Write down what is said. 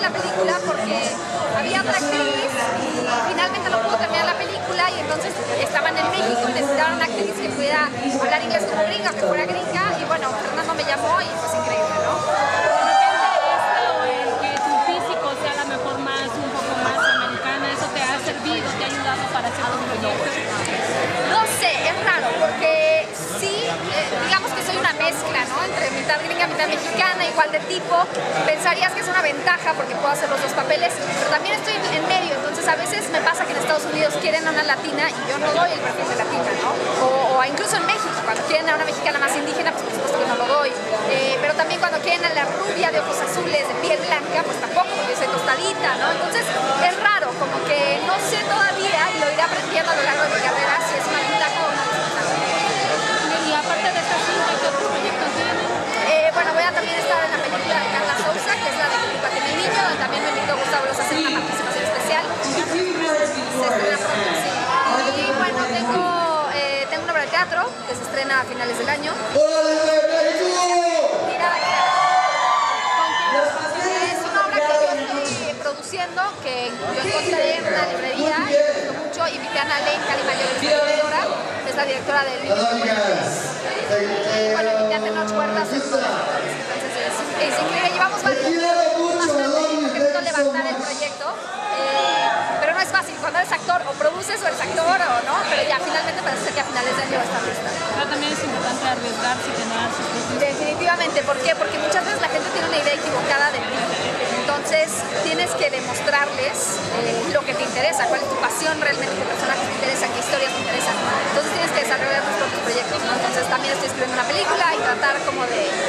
la película porque había otra actriz y finalmente no pudo terminar la película y entonces estaban en México y necesitaban una actriz que pudiera hablar inglés como gringa, que fuera gringa, y bueno, Fernando me llamó y pues increíble, ¿no? ¿Te ha ayudado para hacer un proyecto? No sé, es raro, porque sí, digamos que soy una mezcla, ¿no? Entre mitad gringa, mitad mexicana, igual de tipo. Pensarías que es una ventaja porque puedo hacer los dos papeles, pero también estoy en medio, entonces a veces me pasa que en Estados Unidos quieren a una latina y yo no doy el perfil de latina, ¿no? O incluso en México, cuando quieren a una mexicana más indígena, pues por supuesto que no lo doy. Pero también cuando quieren a la rubia de ojos azules, de piel blanca, pues tampoco, porque soy tostadita, ¿no? Entonces es raro, como que no sé todavía y lo iré aprendiendo a lo largo de mi carrera si es una ventaja o una desventaja. Y aparte de esta cinta, ¿qué otros proyectos tienen? Bueno, voy a también estar en la película de Carla Sousa, que es la de Culpa de mi niño, donde también me invitó Gustavo Los a hacer una participación especial. Se estrena pronto, sí. Y bueno, tengo una obra de teatro que se estrena a finales del año. Es una obra que yo estoy produciendo, que yo encontré en una librería, y me gustó mucho, invité a Ana Lane Calimayor, es la directora del libro. Bueno, invité a Tenoch Huertas, es uno de los autores, entonces es increíble, llevamos varios intentando levantar el proyecto, pero no es fácil, cuando eres actor o produces o eres actor o no, pero ya finalmente parece que a finales de año va a estar lista. Pero también es importante arriesgarse y tener sus propios... Definitivamente, ¿por qué? Porque muchas veces la gente tiene una idea equivocada de ti, entonces tienes que demostrarles lo que te interesa, cuál es tu pasión realmente, qué personajes te interesan, qué historias te interesan, entonces tienes que desarrollar tus propios proyectos, ¿no? Entonces también estoy escribiendo una película y tratar como de